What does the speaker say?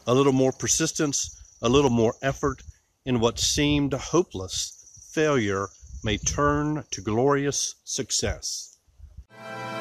A little more persistence, a little more effort, and what seemed hopeless failure may turn to glorious success.